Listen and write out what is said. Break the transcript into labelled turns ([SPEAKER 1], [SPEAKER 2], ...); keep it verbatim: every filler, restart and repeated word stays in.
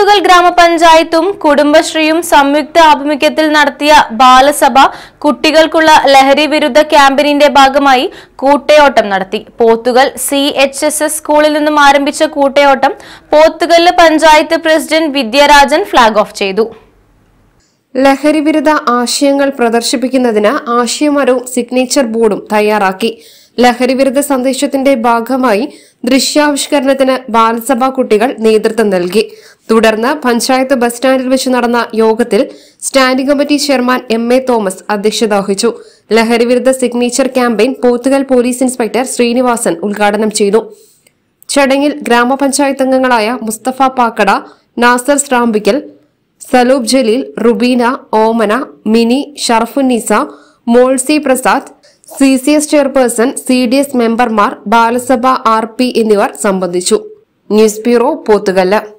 [SPEAKER 1] പോത്തുകൽ ഗ്രാമപഞ്ചായത്തും കുടുംബശ്രീയും സംയുക്ത ആഭിമുഖ്യത്തിൽ നടത്തിയ ബാലസഭ കുട്ടികൾക്കുള്ള ലഹരി വിരുദ്ധ ക്യാമ്പയിനിന്റെ ഭാഗമായി കൂട്ടയോട്ടം നടത്തി. Pothukal C H S S സ്കൂളിൽ നിന്നും ആരംഭിച്ച കൂട്ടയോട്ടം Pothukal panchayat president Vidyarajan flag off ചെയ്തു.
[SPEAKER 2] ലഹരി വിരുദ്ധ ആശയങ്ങൾ പ്രദർശിപ്പിക്കുന്നതിന് ആശയമരവും സിഗ്നേച്ചർ ബോർഡും തയ്യാറാക്കി. ലഹരി വിരുദ്ധ സന്ദേശത്തിന്റെ ഭാഗമായി ദൃശ്യാവിഷ്കരണത്തിന് ബാലസഭാ കുട്ടികൾ നേതൃത്വം നൽകി. തുടർന്ന് പഞ്ചായത്ത് ബസ് സ്റ്റാൻഡിൽ വെച്ച് നടന്ന യോഗത്തിൽ standing committee chairman M A Thomas അധ്യക്ഷത വഹിച്ചു. ലഹരി വിരുദ്ധ signature campaign Pothukal police inspector Srinivasan ഉദ്ഘാടനം ചെയ്തു. ചടങ്ങിൽ ഗ്രാമപഞ്ചായത്ത് അംഗങ്ങളായ Musthafa Pakkada, Nasar Srambikkal, Salub Jaleel, Rubeena, Omana, Mini, Sharafunneesa, Molsi Prasad, C C S chairperson, C D S മെമ്പർമാർ, ബാലസഭ, ആർ പി എന്നിവർ സംബന്ധിച്ചു. News bureau, Pothukallu.